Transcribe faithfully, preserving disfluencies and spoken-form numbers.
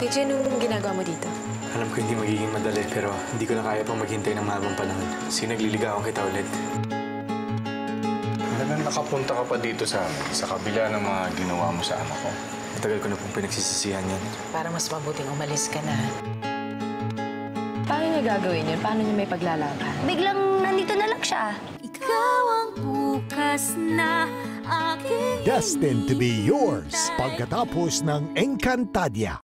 T J, anong ginagawa mo dito? Alam ko hindi magiging madali, pero hindi ko na kaya pang maghintay ng mahabang panahon. Kasi nagliligawan kita ulit. Talagang nakapunta ka pa dito sa amin, sa kabila ng mga ginawa mo sa anak ko. Matagal ko na pong pinagsisisihan yan. Para mas mabuting umalis ka na. Paano niya gagawin yun? Paano niya may paglalaban? Biglang nandito na lang siya. Ikaw ang bukas na aking Destined to be yours pagkatapos ng Encantadia.